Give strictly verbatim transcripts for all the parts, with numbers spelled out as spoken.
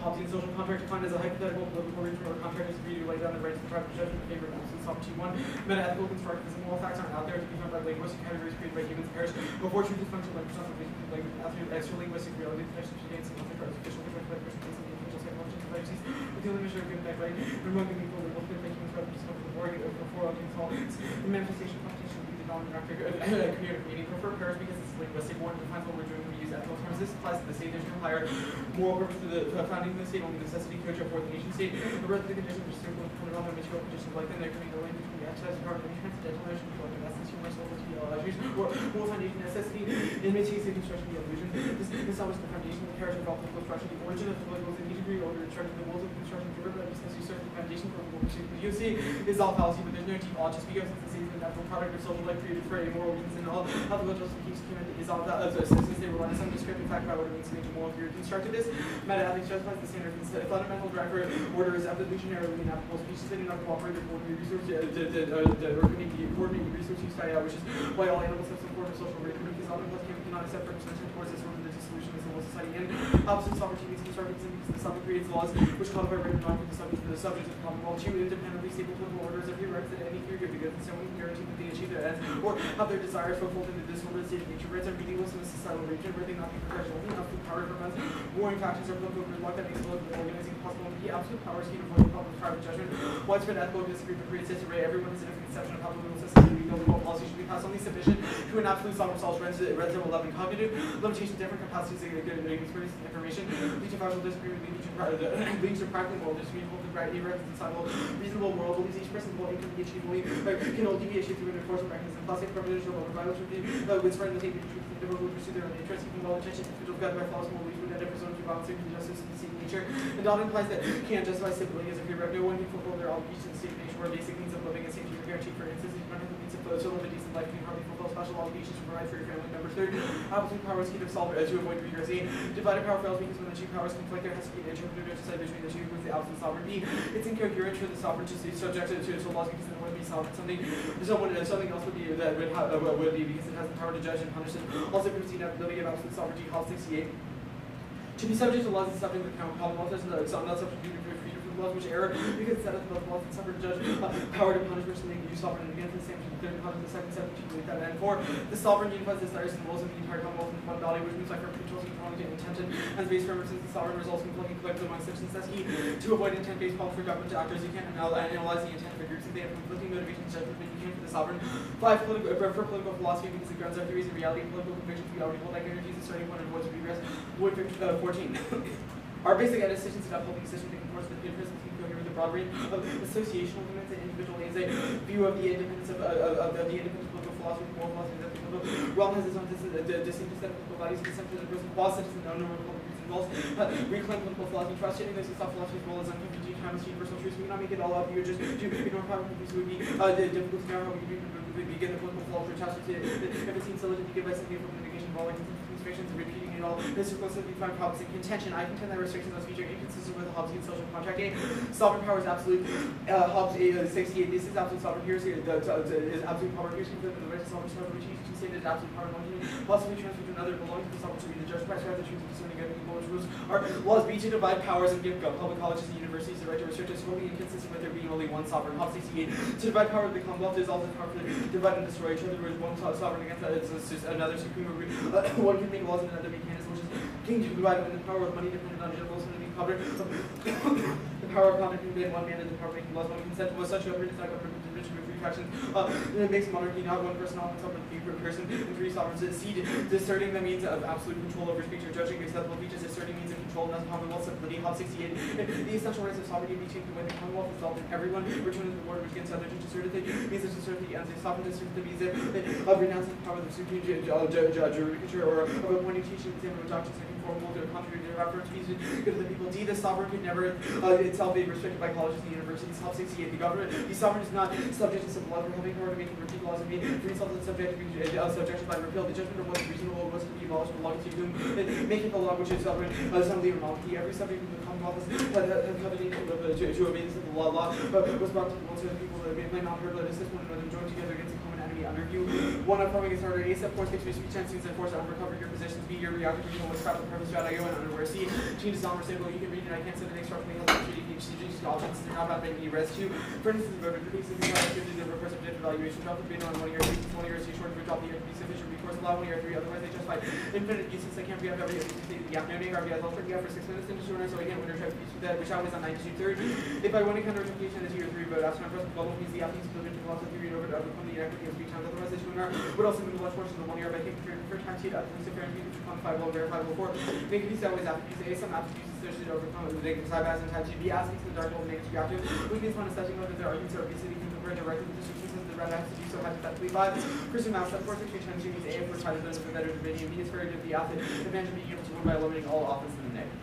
Hobbesian social contract defined as a hypothetical political arrangement or contract is agreed to lay down the rights of private judgment in favor of absolute sovereignty. One, meta-ethical constructivism. All facts aren't out there to be found by linguistic categories created by humans perish before truth is functional like personification, like extra-linguistic reality protection against and artificial different by person based on the individual psychology devices with the only measure of good back right and among the people that will fit by humans rather than discover the boring before all insolence. The manifestation of competition will be the non-director creative meaning. Prefer Paris because it's linguistic. One defines what we're doing when we use ethical terms. This applies to the state. There's no higher moral purpose to the uh, founding of the state, only necessity could show forth the nation state. The birth of the conditions are simple, dependent on their material conditions like them. There can be no link between the exercise of power and the transcendental notion of the essence, human soul, ideologies, or moral foundation necessity, and mitigates the construction of the illusion. This establishes the foundation of the character of all political construction, the origin of the political in each degree, order to construct the rules of construction, driven by necessity, serve the foundation for the pursuit of the U C is all fallacy, but there's no deep law just because it's the same natural product of social life created for amoral reasons and all. How the justification is all that as since they rely on some descriptive fact about what it means to make a moral theory constructed this. Meta-ethics justifies the standard of fundamental driver order is evolutionarily inapplicable. Species that do not cooperate or coordinate resource uh, or coordinate resource use die out, which is why all animals have some form of social reproduction because often plus cannot accept representation towards this form of the dissolution of civil society. And opposite sovereignty means constructivism because the subject creates laws which codify right and wrong for the subject for the subject of the commonwealth. Two, independently stable political orders are prerequisite to any theory of the goods and so we can guarantee that they achieve their ends or have their desires fulfilled in the disordered state of nature. Rights are meaningless in a societal region where they not be professional. Absolute power prevents warring factions or political gridlock that makes political organizing possible. And the absolute powers can avoid the problem of private judgment. Widespread ethical disagreement creates disarray. Everyone has a different conception of how the legal system should be built. What policy should be passed only sufficient to an absolute sovereign self rents will love and cognitive limitations, different capacities, good experience and information. Lead to partial disagreement, lead to practical moral disagreement, both the right, irreconcilable, reasonable moral beliefs. Each person will can be achieved only can only be achieved through an enforcement mechanism. Plastic prejudice or violence would be with spreading the hate between truth and difficult to pursue their own interests, keeping well intentioned individuals guided by false moral beliefs would end up presumed to balance justice and deceit nature. And often implies that can't justify stability as a free rep. No one can fulfill their obligations in the state of nature where basic needs of living and safety are guaranteed. For instance, if you don't have the means of to live a decent life, you can hardly fulfill special obligations to provide for your family members. Third, absolute power is key to solve as to avoid regress. Eight, divided power fails because when the two powers conflict, there has to be an interpreter to decide between the two who is the absolute sovereign. B, it's incoherent for the sovereign to be subjected to its laws because then it would be sovereign. Something, someone, something else would be that would, have, uh, would be because it has the power to judge and punish it. Also, proves the inevitability of absolute sovereignty. House sixty-eight. To be subject to laws is subject to the Commonwealth, is not subject to freedom from laws which error because it setteth both laws and suffered judge uh, power to punish which something you sovereign and again for the same the third cause of the second step which you that and four the sovereign unifies the desires and wills of the entire Commonwealth in one body, which means like for controls controlling the intention and based firm since the sovereign results in plugging collective among such necessity to avoid intent-based problems for government actors. You can't analyze the intent of groups and they have conflicting motivations judgment but you can for the sovereign. Five, political, uh, for political philosophy because the grounds are theories and reality political convictions we already hold like energies and starting point and avoids regress. Void uh, fourteen. Our basic decisions about holding decisions that conforms to the interests and cohere with the broad range of associational limits and individual aims. A view of the independence of, uh, of, of the independence of political philosophy, moral philosophy, that the political realm has its own dis uh, distinct set of political values and assumptions and person quals such as the known number of public reasons involves. Uh, reclaim political philosophy, trust sharing those thought philosophy's role as unconventional timeless universal truths. We cannot make it all up. You would just do ignore probably these would be uh, difficult to know how we would begin the political philosophy attached to if it seems diligent to give by something from mitigation of all like restrictions and repeating it all. This is supposed to be found Hobbes in contention. I contend that restrictions must feature inconsistent with the Hobbesian social contract. A. Sovereign power is absolute. Uh, Hobbes uh, sixty-eight. This is absolute sovereign. Here's here. The, the, the, is absolute power. Here's conflict with the right to sovereign power, which he stated absolute power and possibly transferred to another belonging to the sovereign to be the judge. Price the truth of discerning good and evil, which rules are laws be to divide powers and give public colleges and universities the right to restrict us, wholly inconsistent with there being only one sovereign. Hobbes sixty-eight. To divide power of the Commonwealth is also power to divide and destroy each other. There is one sovereign against another supreme. Uh, one can make laws and another make canons, which is king to divide when the power of money depended on generals and being covered. The power of conduct can be one man and the power of making laws. One consent was such government is not government to rich and free factions. Uh, it makes monarchy not one person, not one sovereign, but person, and three sovereigns. Seed discerning the means of absolute control over speech or judging acceptable speeches, discerning means of control and Commonwealth stability. Hobbes sixty-eight. The essential rights of sovereignty be taken when the Commonwealth is developed in everyone, returning the border which against other to discertity, means of discertity and the sovereign discertity means of renouncing the power of the supreme judicature or of appointing teaching exam of doctrines that conform to or contrary to their reference means good of the people. D. The sovereign could never uh, itself be restricted by colleges and universities. Hobbes sixty-eight. The government, the sovereign is not subject to civil law for having power to make and repeat laws and being free self is subject to be uh, subjected by repeal. The judgment of what is reasonable was to be abolished belongs to whom making the law which is sovereign uh, assembly or monarchy. Every subject of the Commonwealth has coveted to, to obey the civil law. Law uh, was brought to the will to the people that may not heard, let us assist one another join together against a common enemy under you. One, upcoming is harder. A. Step force, get your speech and students and force to unrecover your positions. B. Your reactive regional was crap purpose throughout I go and underwear C. Change is non-reciprocal. You can read it. I can't set an extra thing else. G D P H C G options. They're not about making you rest two. For instance, the voter critiques of the reverse objective evaluation. Drop the bid on one year three, one year two, short of drop the year three, sufficient recourse, allow one year three. Otherwise, they justify infinite uses. They can't be up every other state of the gap. No name, R B S. I'll turn the gap for six minutes into shorter, so I can't winter try to piece with that, which I was on ninety-two third. If I want to counter interpretation as year three vote, after my first bubble means the options split into lots of theory over to overcome the inequity of three times. Otherwise, they should would also move the large portion of the one year by taking the first time to at least a fair and which become five will verify will four. Make these always attributes A, some attributes associated to overcome the negative side as and type two B, asking to the dark hole negative reactive. We can find assessing whether their arguments are obesity can compare directly with distributions as the red has to do so hypothetically five. Christian mouse that four six three times means A if we're trying to build a better division. B is very good the athlete. Advantage of being able to win by eliminating all offense in the negative.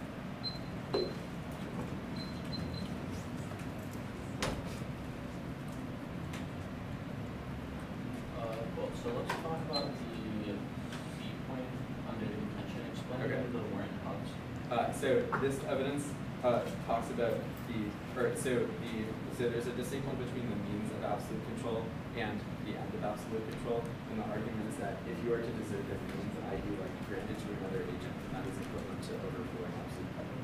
So let's talk about the C point under the intention. Explain okay. the warrant cause. Uh, so this evidence uh, talks about the, or so the, so there's a distinction between the means of absolute control and the end of absolute control. And the argument is that if you are to desert the means, that is like granted to another agent, then that is equivalent to overruling absolute power.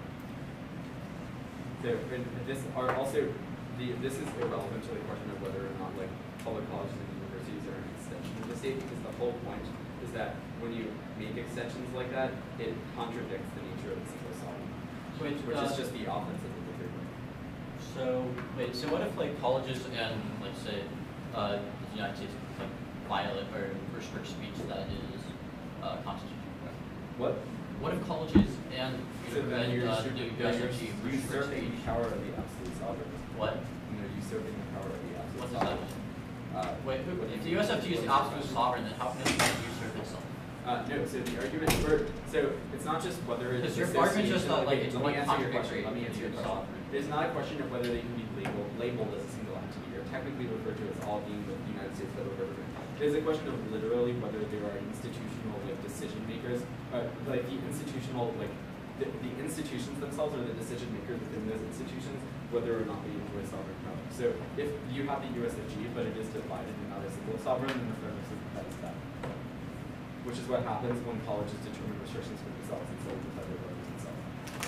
So and this are also the this is irrelevant to the question of whether or not like public colleges and universities are an extension of the state, because the whole point is that when you make extensions like that, it contradicts the nature of the single sovereign, wait, which uh, is just the offensive of the third one. So wait, so what if like colleges and like say uh, the United States like violate or restrict speech that is uh, constitutional? What? What if colleges and so then you're uh, usurping, the U S R G usurping the power of the absolute sovereign? What? And they're usurping the power of the absolute What does sovereign. that mean? Uh, Wait, who, if the U S F G is the absolute sovereign, then how can it usurp itself? Uh, no, so the argument for, so it's not just whether it's your argument just not like it's let me one answer your question. contradictory. Let me answer your question. It's not a question of whether they can be labeled, labeled as a single entity or technically referred to as all being the United States federal government. It is a question of literally whether there are institutional like decision makers, uh, like the institutional like the, the institutions themselves or the decision makers within those institutions, whether or not they enjoy sovereign power. So if you have the U S F G, but it is divided and not a single sovereign, then the fairness of that is that. Which is what happens when colleges determine restrictions for themselves instead of the federal government itself.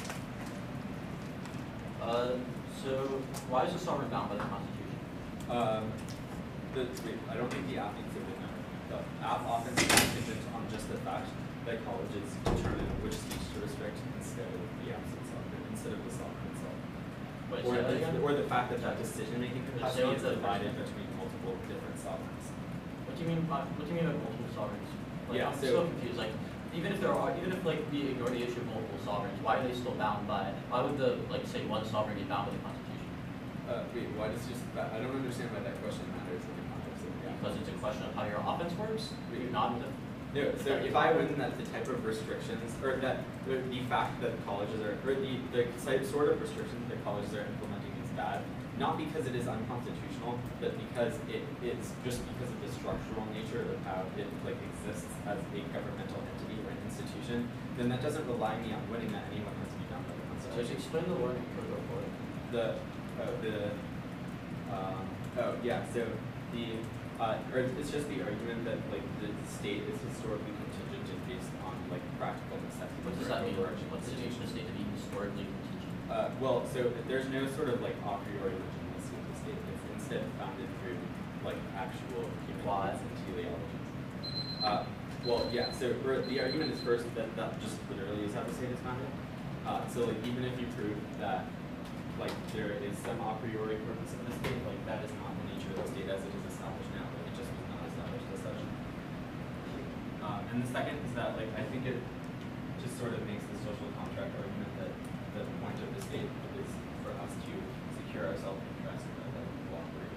Uh, so why is the sovereign bound by the Constitution? Um, the, wait, I don't think the app needs to be known. The app often is contingent on just the fact that colleges determine which speech to restrict instead of the absolute sovereign, instead of the sovereign itself. Wait, or, so the, or the fact that that decision-making capacity is divided between multiple different sovereigns. What do you mean? By, what do you mean by multiple sovereigns? Like, yeah, I'm so, so confused. Like, even if there are, even if like we ignore the issue of multiple sovereigns, why are they still bound by? Why would the like say one sovereign be bound by the Constitution? Uh, wait, why does just? I don't understand why that question matters in the context of the Because it's a question of how your offense works. Wait, you're not. No, so if I win that the type of restrictions, or that the, the fact that colleges are, or the, the sort of restrictions that colleges are implementing is bad, not because it is unconstitutional, but because it is just because of the structural nature of how it like exists as a governmental entity or an institution, then that doesn't rely me on winning that anyone has to be bound by the Constitution. So explain the word for it. The, uh, the, um, oh yeah, so the, Uh, or it's just the argument that like the state is historically contingent and based on like practical necessity. What does that mean? What's the nature of the state to be historically contingent? Uh, well, so there's no sort of like a priori legitimacy of the state. It's instead founded through like actual human rights and teleologies. Uh, well, yeah. So the argument is first that that just literally is how the state is founded. Uh, so like even if you prove that like there is some a priori purpose of the state, like that is not the nature of the state as it is established now. Like it just was not established as such. Um, and the second is that like I think it just sort of makes the social contract argument that, that the point of the state is for us to secure our self-interest rather than cooperate.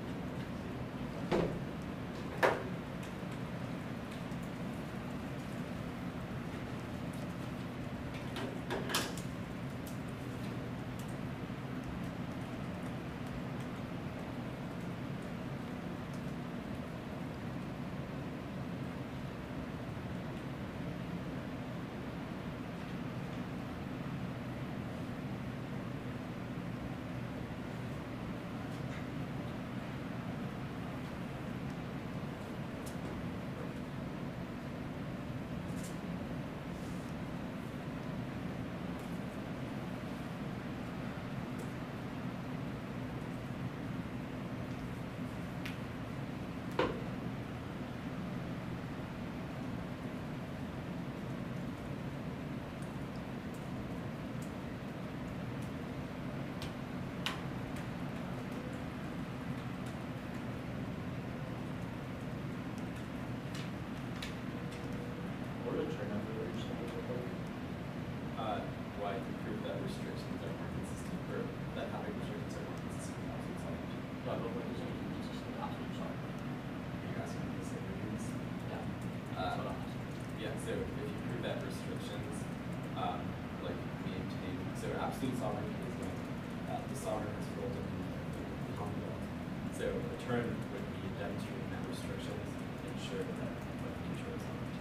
absolute sovereignty is when uh, the sovereign is rolled up in the Commonwealth. So a turn would be demonstrating that restrictions ensure that what controls sovereignty.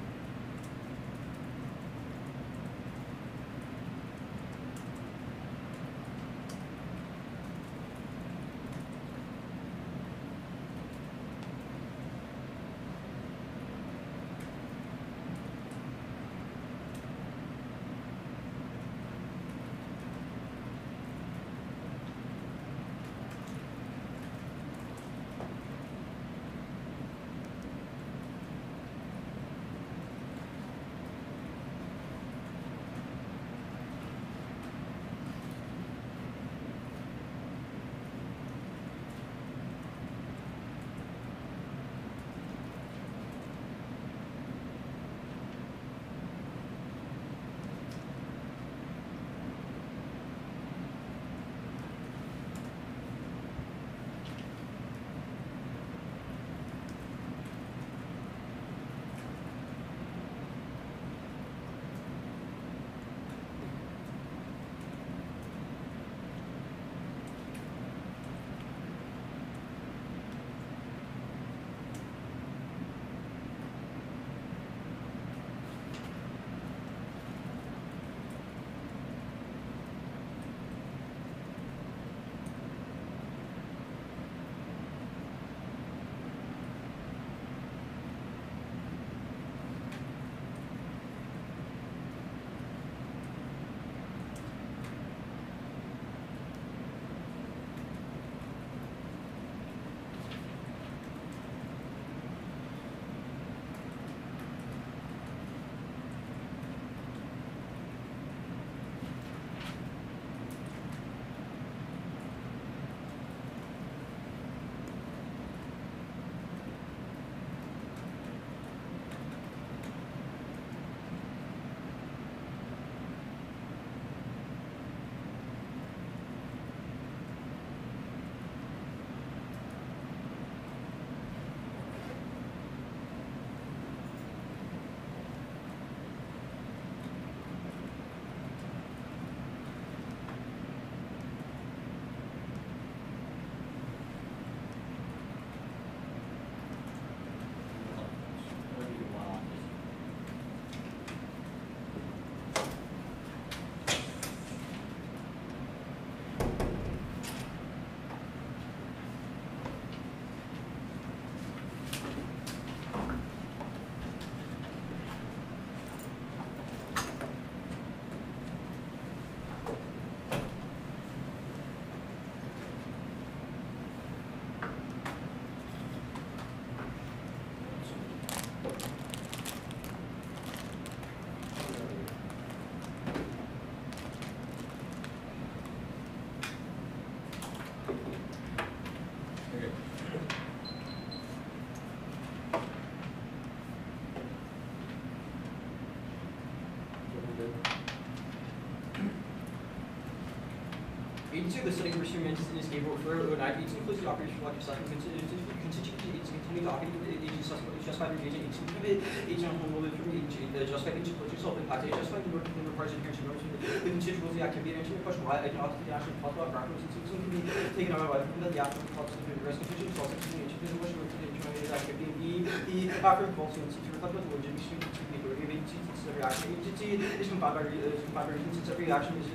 eighty-two, the study of instruments in escape for eighteen includes the operation of electric cycling constituency, it's continued talking to the agent justified engaging agent agent on home will from agent the justified agent closure self impact justified the work in the parts of here to know the constituents the activity and the question why I cannot the actual possible practice and so can be taken out by the actual thoughts of the rest constituents also to the agent the question of the enjoyment activity the after impulsion to reflect the legitimation to be since every action agency is combined by reasons since every action is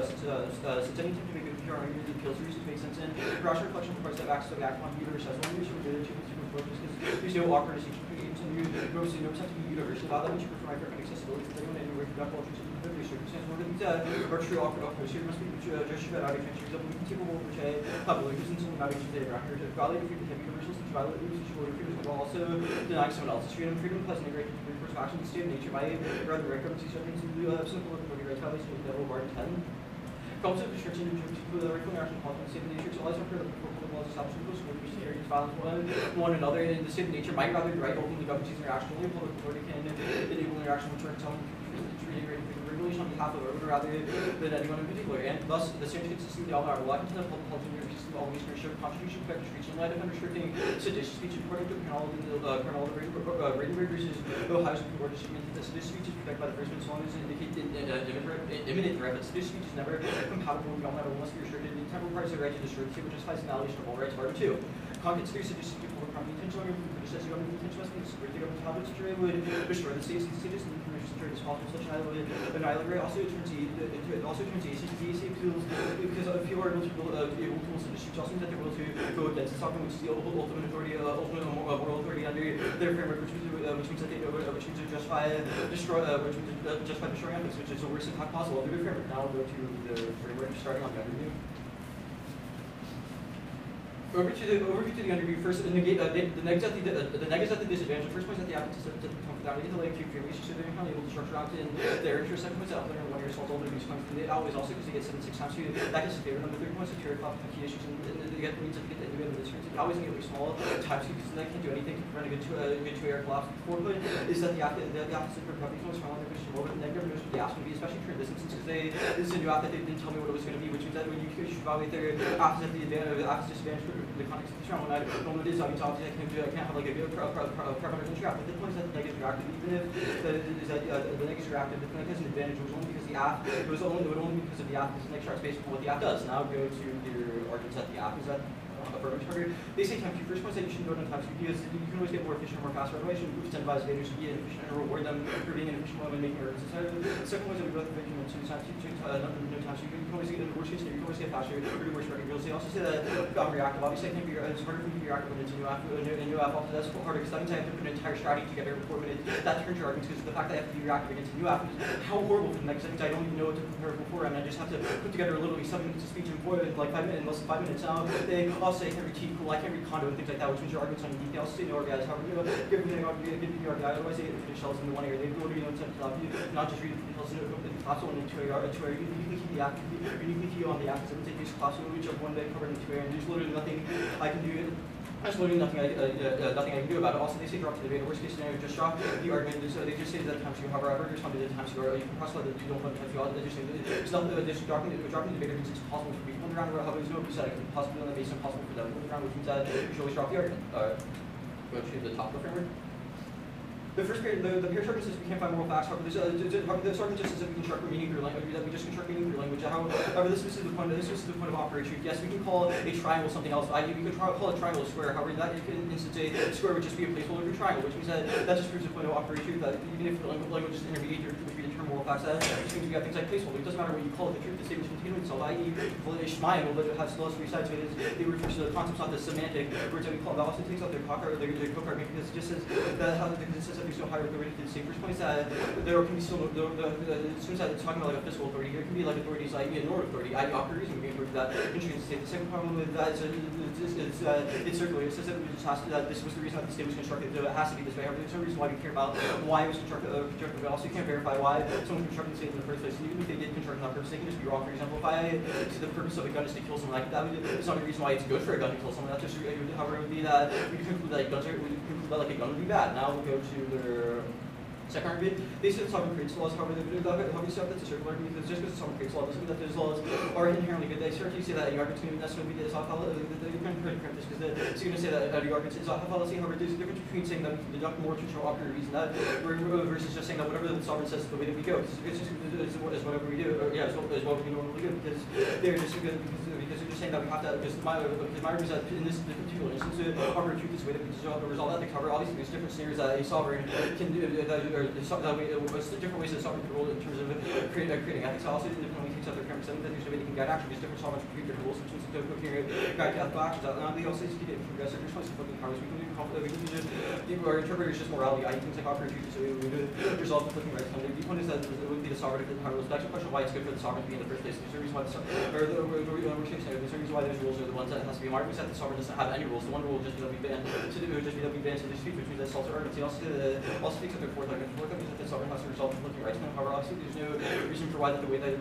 since any to make a pure argument the appeals reasons make sense and rational reflection requires that acts of act on universe as one issue related to consumer focus because there's no awkward distinction between agents and you gross no sense to be universal allow them to provide for accessibility to anyone anywhere to that culture to the circumstance where the virtual awkward awkward here must be just about out of transfers of capable which I public reasons and about each day record to validate freedom to have universals to violate rules to show freedom while also denying someone else's freedom freedom plus integrating the action the state of nature by rather records these things to uh, simple of the rights violation of level bar ten. Comes to restriction to the regular national conflict the state of nature to allow for the political laws establishing those who wish to carry violence one one another and the state of nature might rather be right openly government interaction only political authority can enable interaction which are some to integrate the regular affiliation on behalf of everyone rather than anyone in particular, and thus the same consistently all our law content of public policy and system always restrict contribution to speech in light of unrestricting seditious speech according to Colonel uh, Colonel Radenberg versus Ohio Supreme Court statement that seditious speech is protected by the First Amendment as long as it indicates uh, imminent threat, but seditious speech is never compatible with government unless it restricted in temporal parts of the right to destroy the state, which justifies an allegation of all rights. Article two. Content seditious seditious speech will harm the intentional government, criticizing government intention must be discouraged. The government's habit security would destroy the state's status and information security as possible. Such an annihilatory also turns it also turns the A C appeals because if people are able to uh, able to listen to speech, also means that they're able to go against something which is the ultimate authority, uh, ultimate uh, moral authority under their framework, which means uh, which means that they uh, which means to justify destroy uh, which means to uh, justify destroying ethics, which is the worst attack possible under their framework. Now we'll go to the framework starting on the underview. Over to the overview to the underview. First, the negate uh, the, the negatives at the uh, the negatives at the disadvantage. The first point is that the applicant is to come down to the like few previous so they're not able to structure out in their interest. Second point is that one year assault older abuse comes from the always also because they get seven six times two. That gets a favor. Number third point is to clear the key issues and, and they get the means to get the individual administration. Always need to be small times two because they can't do anything to prevent a good two uh, good two air collapse. The fourth point is that the applicant the, the opposite for property comes from the question over the negative news for the app will be especially true in this instance because they this is a new app that they didn't tell me what it was going to be, which means that when you should evaluate their apps at the advantage the apps disadvantage for the context of the when I don't know what it is, I mean, obviously I can't, do, I can't have like a good parameter interact. But the point is that the negatives are active, even if the, is that, uh, the negatives are active, the point has an advantage. It was only because the app, it was only, it would only because of the app, because the negative is based on what the app does. Now go to your arguments that the app is that affirmative charger. They say times two. First point is that you should go to times two because you can always get more efficient, more faster. Otherwise, you should incentivize vendors to be inefficient and reward them for being inefficient when making arguments. The second one is that we both have been to times two, uh, nothing no times two. You can always get in the worst case scenario, you can always get faster, pretty much ready. They also say that I'm reactive. Obviously, I can't be it's harder for me to be reactive when it's a new app. A new, a new app, also that's harder because that means I have to put an entire strategy together before it. That turns your arguments because the fact that I have to be reactive against a new app is how horrible for the next seconds. I don't even know what to prepare before, and I just have to put together literally seven minutes of speech in four, like five minutes, less than five minutes. Now they also say I can't read T, cool, I can't read condo and things like that, which means your arguments on details. So you know, guys, however, you know, give me the argument. Otherwise, they get the shells in the one area. They go to you know, not just read the details. Class one and two area, two area. Uniquely key the app, uniquely key on the app. Because take these class one, which of one day covered in two area, and there's literally nothing I can do. There's literally nothing I, uh, uh, nothing I can do about it. Also, they say drop to the debate. Worst case scenario, just drop the argument. So they just say that times you, however, I've responded to the times you are. You can cross out that you don't want to touch you. They just say it's not uh, just dropping the dropping the debate means it's possible for people on the ground. However, there's no percent. It can possibly on the base impossible for them on the ground, which means that you should always drop the argument. Uh, go to the top of the framework. The first period, the, the peer chart says we can't find moral facts. However, this, uh, this argument just says that we construct meaning through language, that we just construct meaning through language. However, this, this is the point. This is the point of operation. Yes, we can call a triangle something else. I, we could try, call a triangle a square. However, that instance a square would just be a placeholder for triangle, which means that that just proves the point of operation. That even if the language is intermediate, which we determine moral facts, that just means we got things like placeholder. It doesn't matter what you call it. The truth, the statement continuing itself. that is, a triangle, but it has still has three sides. So it is. They refer to the concepts, not the semantic words that we call. That also takes out their cock or their cook argument because it just says that how the says that there's no higher authority. The first point is that there can be still, the, the, the, as soon as it's talking about like a physical authority, there can be like authorities like a normal authority, that I D operators, and we can prove that entry in the state. The second problem with that is it's, it's, uh, it's circular. It says that, we just has to, that this was the reason that the state was constructed, so it has to be this way. However, there's no reason why we care about why it was constructed, uh, constructed but also you can't verify why someone constructed the state in the first place. And even if they did construct on purpose, they can just be wrong. For example, if I say the purpose of a gun is to kill someone, like that would, it's not a reason why it's good for a gun to kill someone. That's just, however, it would be that we can conclude that guns are, we can conclude that like a gun would be bad. Now we'll go to their second argument. They say that sovereign creates laws, however, they do that. How do you say that's a circular argument? Because just because sovereign creates laws doesn't mean that those laws are inherently good. They start to say that your argument is necessarily be this off fallacy. They're going to print this because it's going to say that your argument is off fallacy. However, there's a difference between saying that we can deduct more to show operative reason that versus just saying that whatever the sovereign says is the way that we go. It's just it's whatever we do. Or, yeah, it's what, it's what we normally do because they're just good because, because they're just saying that we have to. Because my because my argument is that in this particular instance, the operative truth is the way that we resolve resolve that to cover. Obviously, there's different scenarios that a sovereign can do that or that way. What's the different ways that sovereign can rule in terms of creating, uh, creating ethics? Also, different ways takes out their cameras. That there's no way they can guide action. There's different sovereigns create different rules in terms of cooking guide to ethical actions. And they also speak it from progressive response to conflicting powers. We can do conflict. We can use it. Our interpreter is just morality. I things like operative truth. So we would resolve conflicting rights. And the point is that it would be the sovereign that power rules. Back to the question why it's good for the sovereign to be in the first place. There's a reason why the or the or the reason there's a reason why those rules are the ones that it has to be. Mark said the sovereign doesn't have any rules. The one rule will just be that we ban. So it would just be that we ban to the speech, which means that assaults are arguments. He also uh, also takes up their fourth argument. Fourth argument is that the sovereign has to resolve conflicting rights. However, obviously, there's no reason for why that the way that it does that is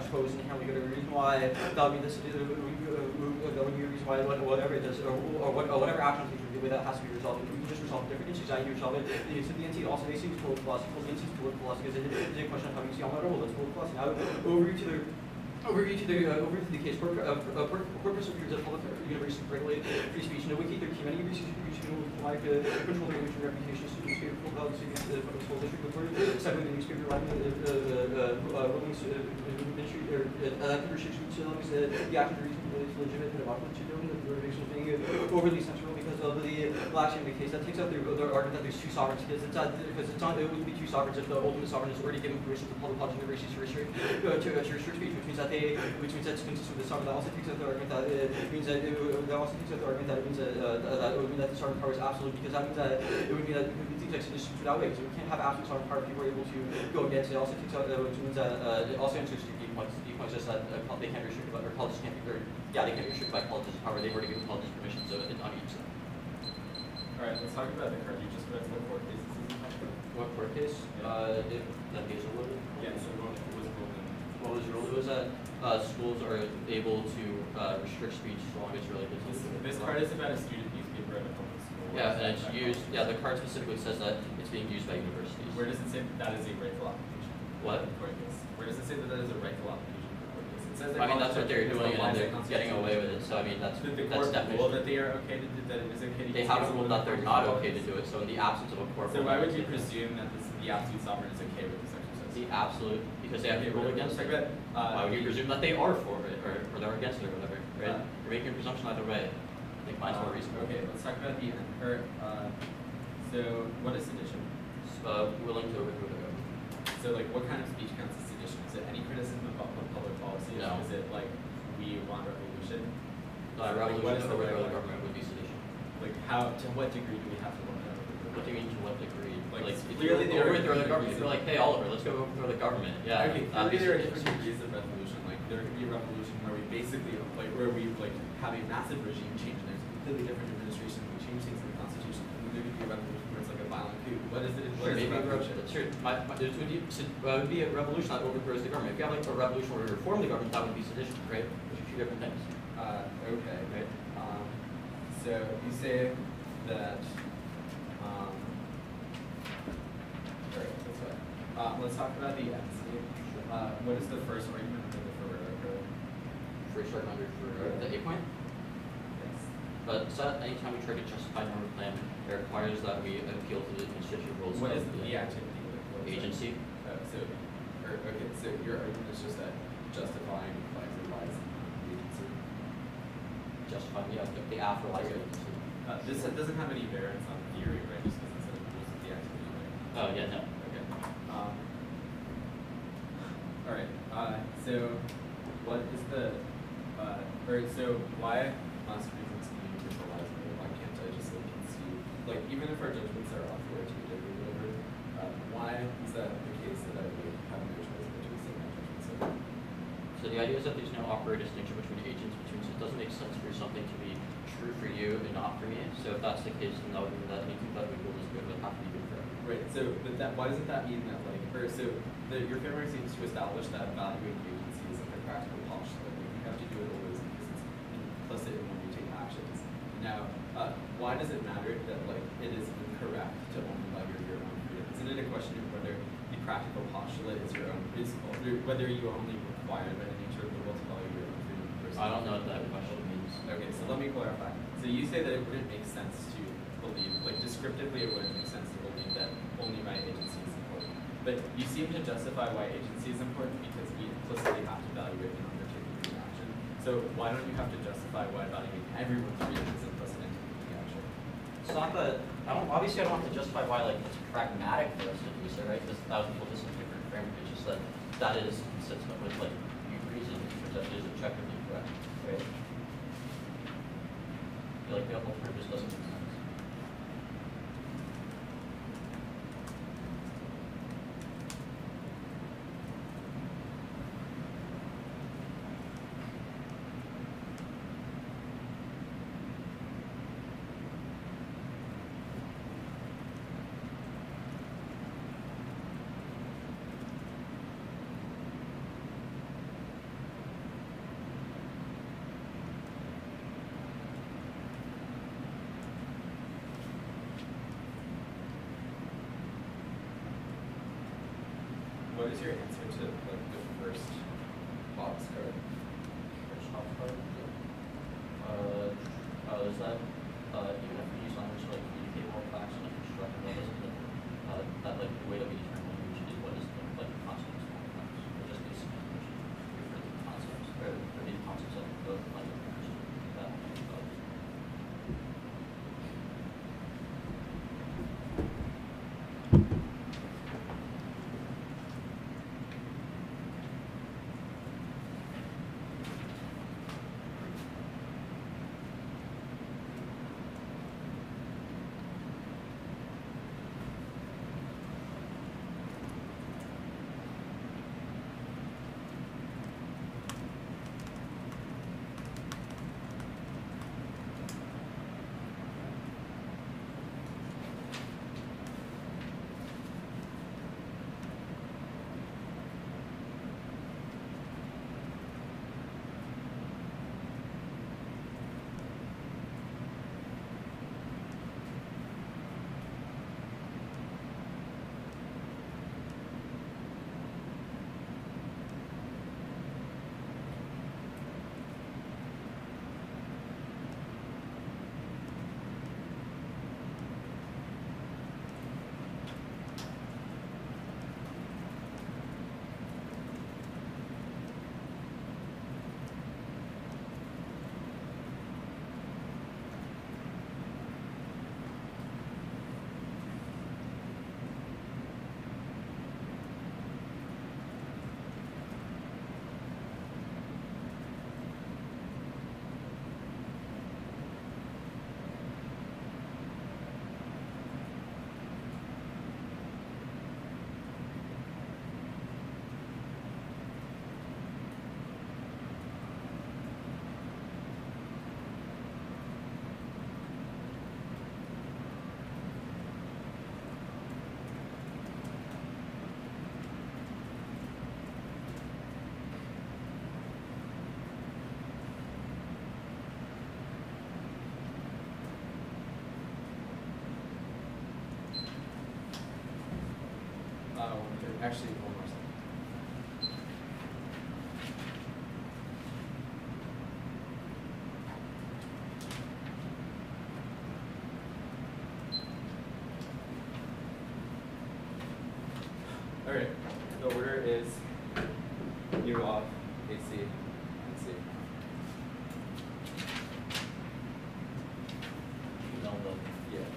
suppose inherently good. A reason why that would be this, uh, that would be a reason why whatever it does, or, or, what, or whatever action takes the way that has to be resolved. You can just resolve different issues. I you resolve it. So the N T also makes things political philosophy. The N T is political philosophy because it is a question of how you see on level. That's political philosophy. Now over to the Overview to the uh, overview to the case. Pur uh, uh, pur purpose of the public universities to regulate free speech. No, we keep their key. Many universities will like uh, control their image and reputation. Students pay full value to the public school district. Before second, the newspaper writing the rulings, ministry or elected restrictions to them is the action to reason is legitimate and about what you're doing. The motivation being overly central because of the action in the case that takes out the, the argument that there's two sovereigns because it's not because it's not it would be two sovereigns if the ultimate sovereign is already given permission to public college universities to restrict uh, to, uh, to restrict speech, which means that they, which means that's consistent with the sovereign. That also takes out the argument that it means that it, that also takes out the argument that it means that, uh, that it would mean that the sovereign power is absolute because that means that it would mean that things like sedition that way. So we can't have absolute sovereign power if people are able to go against it. It also takes out uh, which means that uh, it also answers two key points. The key point is just that uh, they can't restrict or colleges can't be or, yeah they can't be restricted by colleges' power. They've already given colleges permission, so it's on each side. All right, let's talk about the card you just read. What court cases is it? What court case? Yeah. Uh, it, that case a little bit. Yeah, so what was ruled in? What was ruled? It was that uh, schools are able to uh, restrict speech as long as really good. This, this card is about a student newspaper at a public school. What Yeah, and it's about? used. Yeah, the card specifically says that it's being used by universities. Where does it say that, that is a rightful application? What? Court case. Where does it say that that is a rightful application for court case? It says I mean, that's what they're doing, and they're getting away with it. So I mean, that's Did the that's court rule definition. that they are okay to do that? It is okay to They use haven't these ruled that they're not okay to do it. So in the absence of a court So rule, why would you presume that this, the absolute sovereign is okay with this exercise? the absolute because they have to rule against it? About, uh, Why would you presume that they are for it or, or they're against it or whatever? Right? Uh, You're making a presumption either way. I think mine's more uh, reasonable. Okay, let's talk about the end. Or, uh, so what is sedition? Uh, willing to overthrow the government. So like, what kind of speech counts as sedition? Is it any criticism of pu- public policy? No. Is it like we want revolution? Uh, Like, what revolution is to the overthrow the right- government would be sedition. Like how? To what degree do we have to want to overthrow? What do you mean to what degree? Like, Like, if clearly you there are overthrow the different government, if you're degrees like, hey Oliver, let's go overthrow the government. Yeah. Okay, that'd be clearly there are sedition. different degrees of revolution. Like there could be a revolution where we basically like where we like have a massive regime change and there's a completely different administration. We change things in the constitution. And then there could be a revolution where it's like a violent coup. What is it? What Sure, is maybe a a revolution? revolution. Sure, my, my, it would be, uh, would be a revolution that overthrows the government. If you have like a revolution where we reform the government, that would be sedition, right? Which are two different things. Uh, okay. Right. Um, so you say that. Um, right. That's right. Uh, let's talk about the end state. Uh, what is the first argument for the Ferrero code? First argument under for uh, the A point. Yes. But so anytime we try to justify normal plan, it requires that we appeal to the constitutional rules What of is the activity? Like, what is it? agency. Uh, so, or, okay. So your argument is just that justifying implies or lies in the agency. Justifying, yeah, the, the after lies of Okay. agency. Uh, this doesn't have any variance on theory, right? Just because it says rules of the activity, right? Oh yeah, no. Okay. Um, all right. Uh, so, what is the, uh, or so why must reasons be universalizable? Why can't I just like conceive, like even if our judgments are authoritative or whatever, uh, why is that the case that I would have no choice but to say my judgments are? So the idea is that there's no a priori distinction between agents, which means it doesn't make sense for something to be true for you and not for me. So if that's the case, then that would mean that anything that we rule is good would have to be good for everyone. Right. So, but that why doesn't that mean that like, or so the, your framework seems to establish that valuing agency is like a practical postulate. Like you have to do it always because it's implicit in when you take actions. Now, uh, why does it matter that like it is incorrect to only value your own freedom? Isn't it a question of whether the practical postulate is your own, is whether you only require by the nature of the world to value your own freedom versus I don't know what that question means. Okay, so let me clarify. So you say that it wouldn't make sense to believe, like descriptively it wouldn't make sense to believe that only my agency is important. But you seem to justify why agency is important because we implicitly have to value it in undertaking the action. So why don't you have to justify why valuing everyone's freedom is implicit in taking the action? It's not that I don't obviously I don't have to justify why like it's pragmatic for us to do so, right? Because thousand people just a different framework. It's just that that is consistent with like your reason, which that is objectively correct, right? I feel like the alternative just doesn't make sense. is your answer to like the first box card? First box card. Uh, uh, is that uh, even if we use language to like communicate more facts and like construct models, uh, that like the way that we determine language is what is the like concepts of facts, or just basic language refer to the concepts or the concepts of the language that. Uh, Uh, actually, one more second. All right. The order is U off, A C, and C. you know, the, Yeah.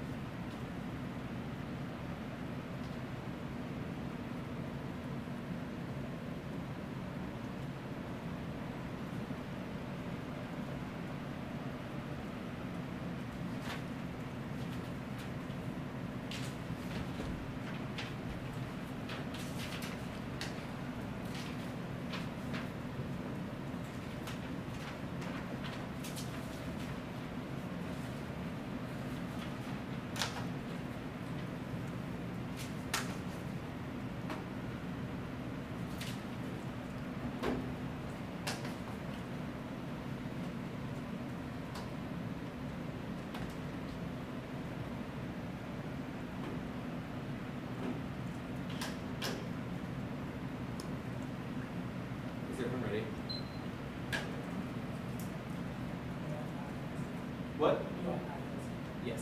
Is everyone ready? What? Yes.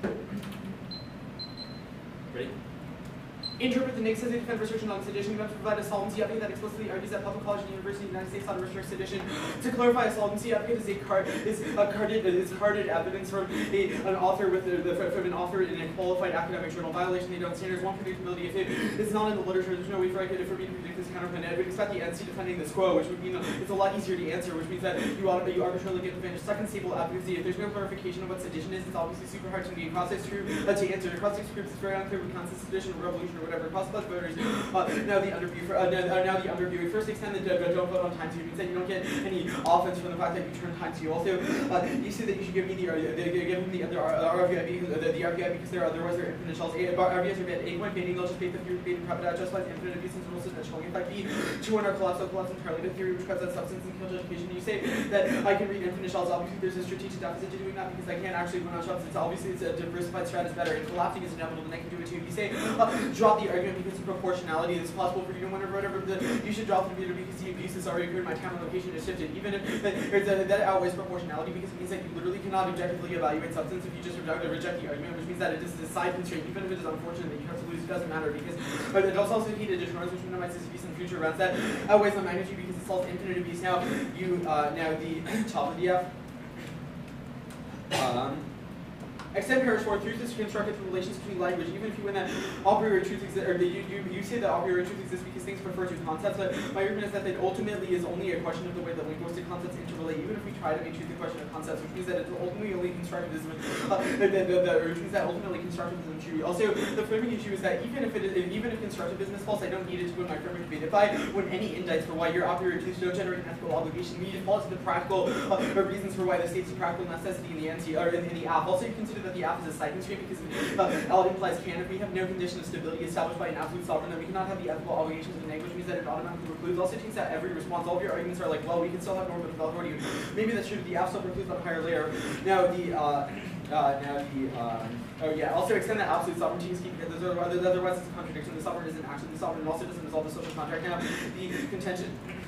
Ready? Interpret the Nixon defend research on sedition. You have to provide a solvency update that explicitly argues that public college and university of the United States ought to restrict sedition. To clarify, a solvency update is a card is a carded is carded evidence from a, an author with the, the, from an author in a qualified academic journal. Violation of the standards. One predictability. If it is not in the literature, there's no way for, for me to predict this counterpoint. I would expect the N C defending this quo, which would mean it's a lot easier to answer, which means that you ought you arbitrarily get advantage. Second, stable advocacy. If there's no clarification of what sedition is, it's obviously super hard to me. Cross-text true uh, to answer. Cross-text groups is very unclear what counts as sedition or revolution or whatever. Cross-class voters. Uh, now the underview. For, uh, now, uh, now the underview. First, extend the uh, don't vote on time two. It means that you don't get any offense from the fact that you turn time two. Also, uh, you see that you should give me the uh, the, give him the other uh, R V I because uh, the, the R V I because there are otherwise they're infinite shells. A, R V Is are bad. A point baiting. They'll just bait the theory baiting crap. That justifies infinite abuse and total suspension. In fact, B, two on our collapse. So collapse entirely the theory which cuts out substance and kills education. You say that I can read infinite shells. Obviously, there's a strategic deficit to doing that because I can't actually run on substance. Obviously, it's a diversified strat is better. And collapsing is inevitable. Then I can do it too. You say uh, drop drop the argument because of proportionality. It's possible for you to wonder whatever the you should drop the video because the abuse has already occurred. My time and location is shifted. Even if that, that outweighs proportionality because it means that you literally cannot objectively evaluate substance if you just reject, reject the argument, which means that it is a side constraint. Even if it is unfortunate that you have to lose, it doesn't matter because but it does also heat additional noise which minimizes abuse in future rounds. That outweighs the magnitude because it solves infinite abuse. Now you uh, now the top of the F. Um, Extend parish for truth is constructed through relations between language, even if you win that a priori truth exists, or you, you, you say that a priori truth exists because things refer to concepts, but my argument is that it ultimately is only a question of the way that linguistic concepts interrelate, even if we try to make truth a question of concepts, which means that it's ultimately only constructivism, uh, the, the, the, the, which means that ultimately constructivism is true. Also, the framing issue is that even if it is, even if constructivism is false, I don't need it to win my framing debate. If I win any indices for why your a priori truths don't generate an ethical obligation, we need to fall to the practical uh, reasons for why the state's practical necessity in the N C, or in, in the app. Also, you consider that the app is a side constraint because uh, L implies can. If we have no condition of stability established by an absolute sovereign, then we cannot have the ethical obligations of the neg, which means that it automatically precludes. Also, it takes out every response. All of your arguments are like, well, we can still have normative authority. Maybe that's true, but the app still precludes on a higher layer. Now the uh, uh, now the um, oh yeah. Also, extend that absolute sovereignty is key because there's other, otherwise it's a contradiction. The sovereign isn't actually the sovereign. It also doesn't resolve the social contract. Now the contention.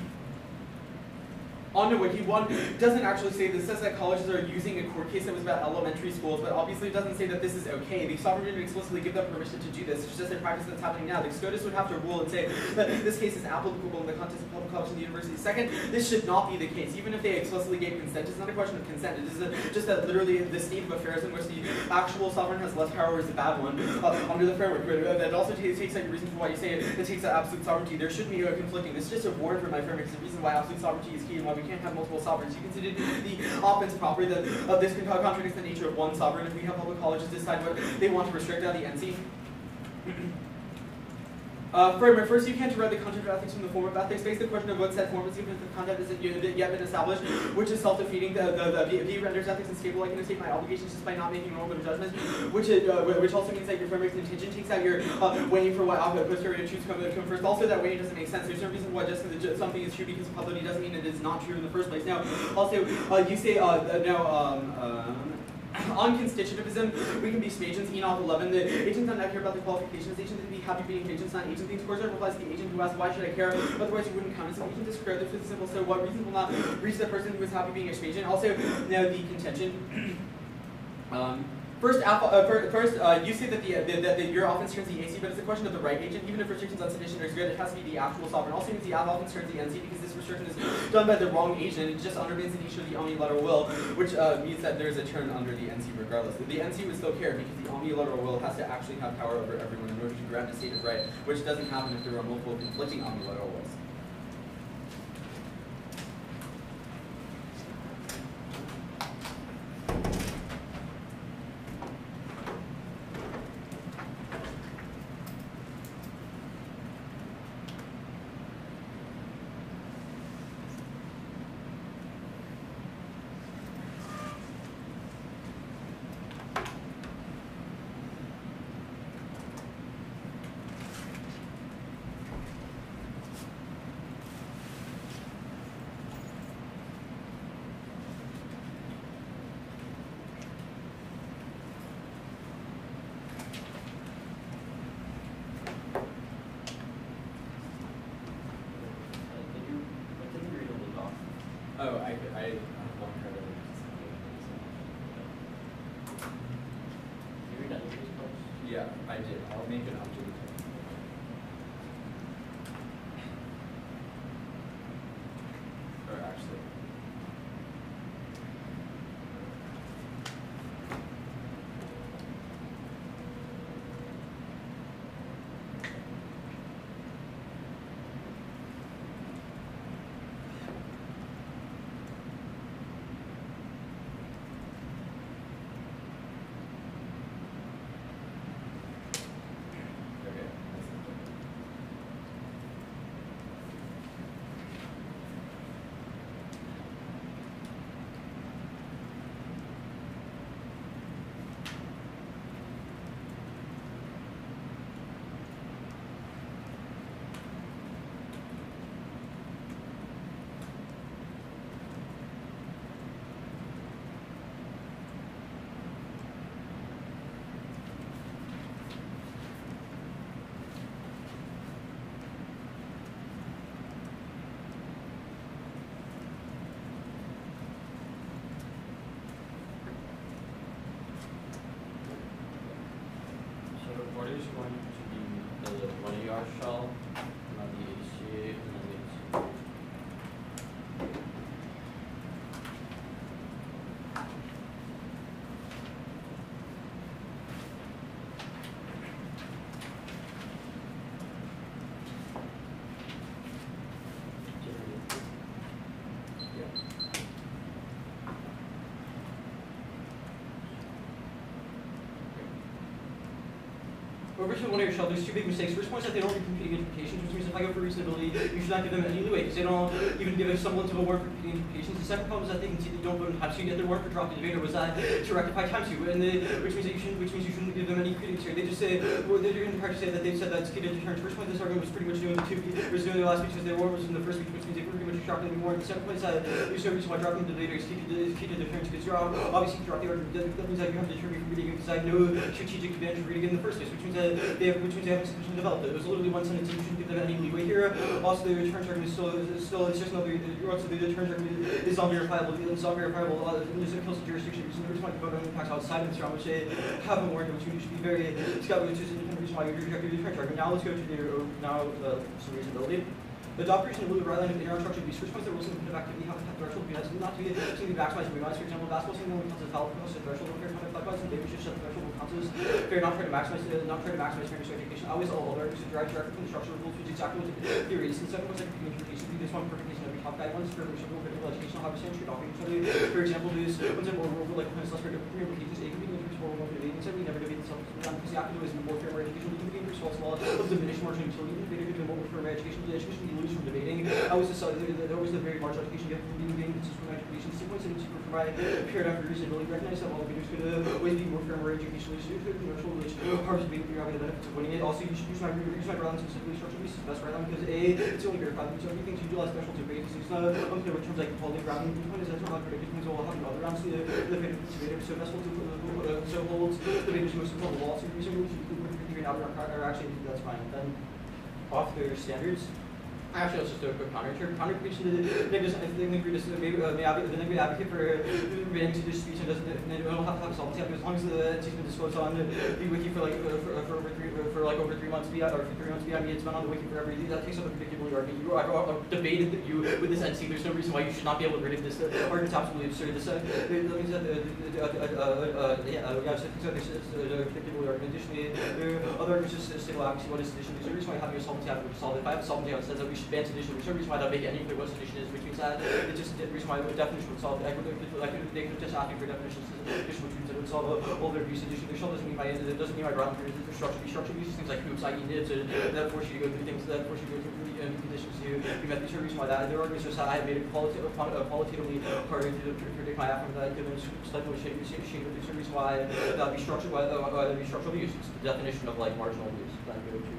On to Wiki one doesn't actually say this. It says that colleges are using a court case that was about elementary schools, but obviously it doesn't say that this is okay. The sovereign didn't explicitly give them permission to do this. It's just a practice that's happening now. The SCOTUS would have to rule and say that this case is applicable in the context of public college and the university. Second, this should not be the case. Even if they explicitly gave consent, it's not a question of consent. It is a, just that literally the state of affairs in which the actual sovereign has less power is a bad one uh, under the framework. But uh, that also takes, takes out your reason for why you say it. It takes out absolute sovereignty. There shouldn't be a conflicting. This is just a warrant for my framework. It's the reason why absolute sovereignty is key and why we can't have multiple sovereigns. You consider the offense property that uh, this can contradict the nature of one sovereign. If we have public colleges decide what they want to restrict out the N C. Uh, framework. First, you can't derive the content of ethics from the form of ethics. Face the question of what set form is, even if the content isn't yet been established, which is self-defeating. The, the, the V renders ethics unstable. I can take my obligations just by not making normative judgments, which is, uh, which also means that your framework's contingent takes out your uh, waiting for what posterior truths come, come first. Also, that waiting doesn't make sense. There's no reason why just because something is true because of probability doesn't mean it is not true in the first place. Now, also, uh, you say uh, now. Um, um, On constitutivism, we can be agents. Enoch eleven. The agent does not care about the qualifications. Agent can be happy being agents, not agent things. Course replies to the agent who asks, why should I care? Otherwise, you wouldn't count it. So we can describe this with simple. So, what reason will not reach the person who is happy being agent? Also, now the contention. um, First, uh, first uh, you say that, the, the, that the, your offense turns the A C, but it's a question of the right agent. Even if restrictions on sufficient or good, it has to be the actual sovereign. Also means the app offense turns the N C because this restriction is done by the wrong agent. It just undermines the nature of the omnilateral will, which uh, means that there is a turn under the N C regardless. The N C would still care because the omnilateral will has to actually have power over everyone in order to grant a state of right, which doesn't happen if there are multiple conflicting omnilateral wills. Oh, I could, I, I'm one card over. Did you read that previous post? Yeah, I did. I'll make an object. Or actually. Okay. Over to one of your shell, there's two big mistakes. First one is that they don't read competing interpretations, which means if I go for reasonability, you should not give them any leeway, because they don't even give a semblance of a warrant for competing interpretations. The second problem is that they can see that you don't vote in time, so you get their warrant for drop the debater was that to rectify time two, and the, which means that you shouldn't, which means you shouldn't give them any credence here. They just say, well, they're going to practice say that they've said that it's key to deterrence. First point, this argument was pretty much doing the two, was doing the last speech because their warrant was in the first speech, which means they pretty much dropped any warrant. The second point is that there's no reason why dropping the debater is key to, is key to deterrence, because you're obviously drop the argument. That means that you have to determine from reading it, because I have no strategic advantage of reading it in the first place, which means that they have, which means they haven't sufficiently developed it. It was literally one sentence, and you shouldn't give them any leeway here. Also, the return argument is still, is still, it's just another, also the return argument is unverifiable. It's unverifiable. Uh, there's a kills the jurisdiction, because there's one vote on impacts outside of this round, which they haven't warned, which you should be very, it's got, which is a different reason why you reject the return argument. Now let's go to the, uh, now, uh, some reasonability. The operation of right line of inner instruction be first points that rules in the activity have a threshold because not to be to be maximized reminds. For example, basketball team only counts as foul post the threshold of fair conduct likewise, and they should set the threshold of counts as fair, not try to maximize uh, not try to maximize fairness or education. Always all learners to derive directly from the structural rules, which is exactly what the theory is. And second was like communication. This one perfect case in every top guidelines for critical education, how to say trade talking. So for example, these ones that more rule like when it's less for different implications, A can be increased more one debating, so we never debate themselves because the active is more fair education, we can be increased law of diminished marginal utility, the debate between more fair education, the education you lose from debating. I always decided that there was the very marginal education you have from being gained consistent with education sequence and to provide paradigm for reasonability. Recognize that while debaters could uh, always be more fair, more educational, commercial, which harvest debate you're having the benefits of winning it. Also, you should use my use my right specifically structural use the best right line because A, it's only verified. So everything you utilize special debate is not unclear what terms like quality of grounding. The point is that it's not predicted things will have other rounds to the debate so best to uh, so holds debaters most important law. So reason to figure out are actually that's fine. Then off their standards. Actually, let's just do a quick counter. Counter preaching the niggas, I think we just maybe uh, may advocate, the nigga advocate for relating to this speech and doesn't, and they don't have to have solvency as long as the it's been disclosed on the wiki for like uh, for, uh, for over three for like over three months beyond or for three months beyond. It's been on the wiki for every that takes up a predictable argument. You I've uh, debated that you with this N C. There's no reason why you should not be able to predict this. The argument's absolutely absurd. This uh, that means that uh, uh, uh, uh, yeah uh, yeah so there's a predictable argument. Additionally, there are other arguments just stable accuracy. What is addition? There's a reason why having a solvency advocate solve it. If I have a solvency advocate says that we should ban addition, there's no reason why that make any clear what addition is, which means that it's just the reason why the definition would solve. I could, I could, they could just asking for definitions, addition, which means it would solve all their abuse addition. Their shell doesn't mean my it doesn't mean my ground period. The structure, structure uses things like hoops, that is, nibs, and that force you to go through things that force you to go through um, conditions. You, you met the reason why that. There are arguments just that I have made it qualitative, uh, qualitatively harder to, to predict my outcome that given slightly shape, shape, shape. There's no reason why that would be structured, why uh, that would be structural use. It's the definition of like marginal use. Then go to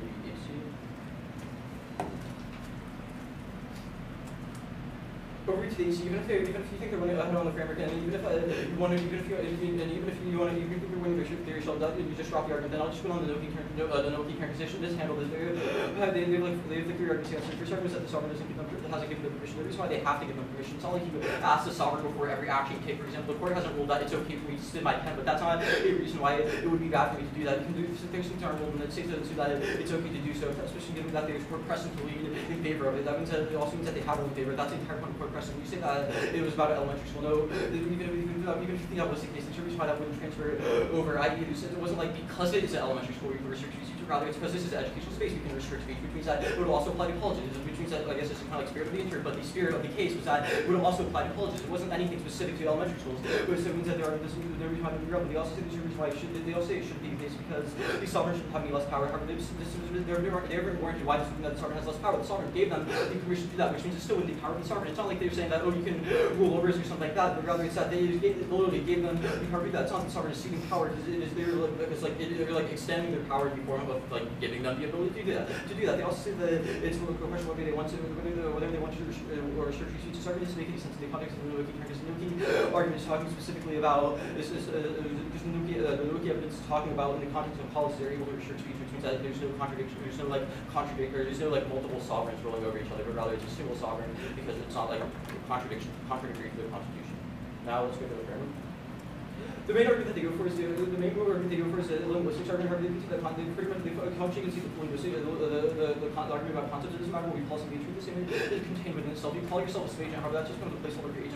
over to these, even if even if you think they're running ahead on the framework, and even if uh, you want to, even if you, and even if you want to, even if you're winning their theory shell, that you just drop the argument. Then I'll just put on the no key no, uh, the no key position. This handle this. They have they, they like they have the clear argument. So first argument is that the sovereign doesn't give them hasn't given them permission. The reason why they have to give them permission. It's not like you ask the sovereign before every action you take. For example, the court hasn't ruled that it's okay for me to spin my pen, but that's not a reason why it would be bad for me to do that. You can do things things aren't ruled, and it states that it's okay to do so, especially given that there's court precedent to lead in favor of it. That means that it also means that they have it in favor. That's the entire point of court precedent. You say that it was about elementary school. No, even if, even, even if you think that was the case, there's a reason why that wouldn't transfer over. I it wasn't like because it is an elementary school you can restrict speech. Rather, it's because this is an educational space we can restrict speech, which means that it would also apply to colleges. Which means that I guess it's kind of like spirit of the intern, but the spirit of the case was that it would also apply to colleges. It wasn't anything specific to elementary schools. So it means that there are this the reason why they but they also say there's a reason why it should they also say it shouldn't be the case because the sovereign shouldn't have any less power. However, this, this is they're they're warranted why this that the sovereign has less power. The sovereign gave them the permission to do that, which means it's still within the power of the sovereign. It's not like they're saying that oh you can rule over us or something like that, but rather it's that they gave, literally gave them the power to do that. It's not the sovereign ceding power. It is they're like it's like it, they're like extending their power in the form of like giving them the ability to do that. To do that, they also say that it's a question whether they want to whether, whether they want to restrict or restrict free speech. This argument doesn't make any sense in the context of the Noki because the Noki argument is talking specifically about this is uh, the Noki uh, the Noki evidence is talking about in the context of policy they're able to restrict speech, which means that there's no contradiction, there's no like contradict or there's no like multiple sovereigns rolling over each other, but rather it's a single sovereign because it's not like contradiction contradictory to the Constitution. Now let's go to the grammar. The main argument that they go for is the, the main argument they go for is the linguistics argument. However, they the they pretty much they how you can see the linguistic the the, the, the, the argument about concepts. It doesn't matter what we call some nature. The same is contained within itself. You call yourself a space agent. However, that's just kind of the placeholder for agent.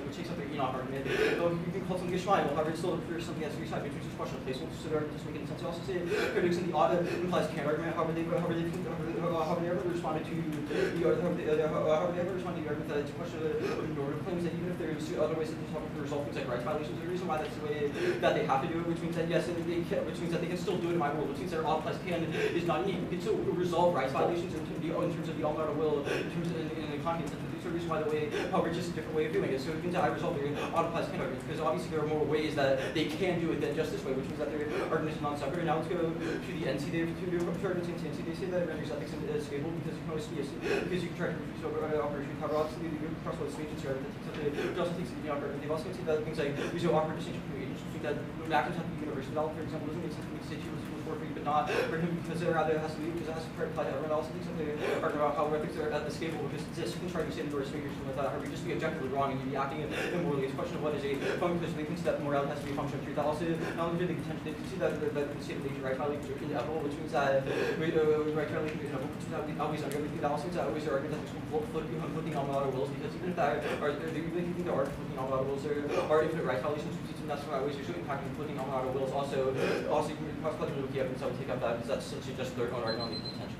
which takes up their Enoch argument. Though you can call something a Shemai, however, it's still for something that's suicide, which is just a question of placeholder, so the argument doesn't make any sense. You also say critics in the uh, implies can argument, however they however they however they ever responded to the however they, uh, however they ever responded to the argument that it's a question of normative claims, that even if there's other ways that they're to resolve things like rights violations, there's a reason why that's the way that they have to do it, which means that yes, they can, which means that they can still do it in my world, which means that all plus can is not unique. You can still resolve rights violations in, in, the, in terms of the all-out will, in terms of in, in the economy. There's a reason why the way, however, it's just a different way of doing it. So it means that I resolve the auto plus can arguments, because obviously there are more ways that they can do it than just this way, which means that their argument is non-separate. Now let's go to the N C. They to do arguments in N C. They say that it renders ethics stable because you can always because you can try to reduce over uh, operation cover. Obviously, the crossroads agents are that takes up the it also takes the argument. They've also said that things like there's no awkward distinction between agents, which means that when actors have to be universal. For example, doesn't make sense for me to say she was for free, but not for him because it rather has to be because it has to apply to everyone else. I think something argument about how ethics are at the stable because this you can try to say the doors figures something like that. However, you just be objectively wrong and you'd be acting immorally. It's a question of what is a function because they can see that morality has to be a function of truth. Also, not only do they contend they can see that the state of nature right violations are inevitable, which means that we uh, right violations are inevitable, which means that we always under everything. That also means that always are arguments that there's conflicting all-out wills because even if that are even if you think there are conflicting all-out wills, there are infinite right violations, which means that's why always you're showing impacting conflicting all-out wills. Also, also you can cross-collecting with the evidence that would take up that because that's essentially just their own argument on the contention.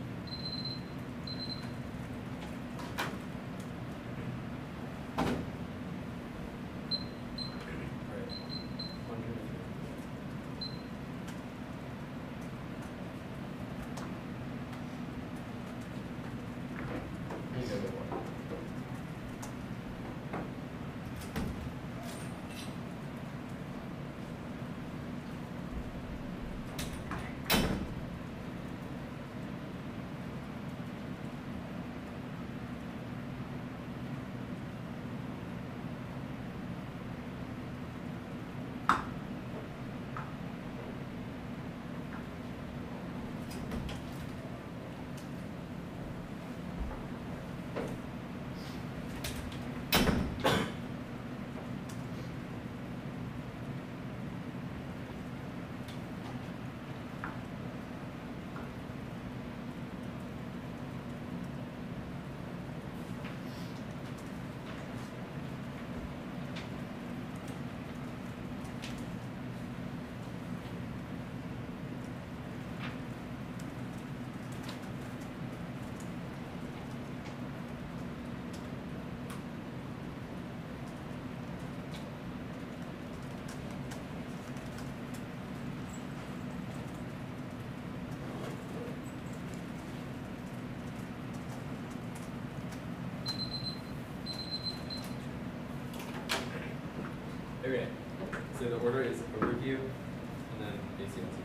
Okay, so the order is overview and then A C L C.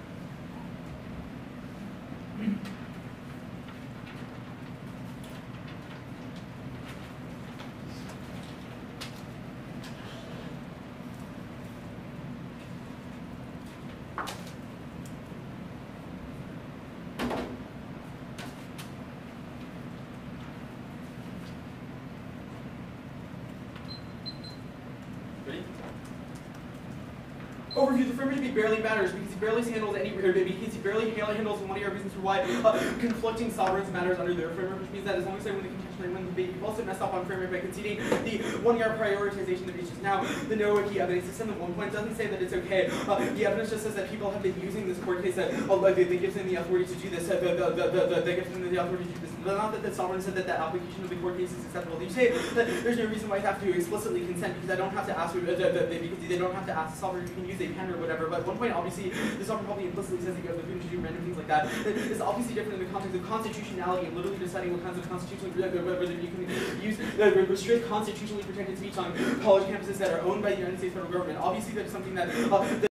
Ready? Overview, the framework barely matters because he barely handles any, or because he barely handles one of your reasons for why uh, conflicting sovereigns matters under their framework, which means that as long as I win the contention, I win the debate. You've also messed up on framework by conceding the one-yard prioritization that reaches now. The no key evidence system at one point doesn't say that it's okay. Uh, the evidence just says that people have been using this court case that uh, like, they, they gives them the authority to do this. Uh, the, the, the, the, the, they give them the authority to do this. But not that the sovereign said that the application of the court case is acceptable. They say that there's no reason why I have to explicitly consent because I don't have to ask, uh, the, the, the, because they don't have to ask the sovereign. You can use a pen or whatever. But at one point, obviously, the sovereign probably implicitly says that you have the freedom to do random things like that. It's obviously different in the context of constitutionality and literally deciding what kinds of constitutionally, whether you can use uh, restrict constitutionally protected speech on college campuses that are owned by the United States federal government. Obviously, that's something that uh,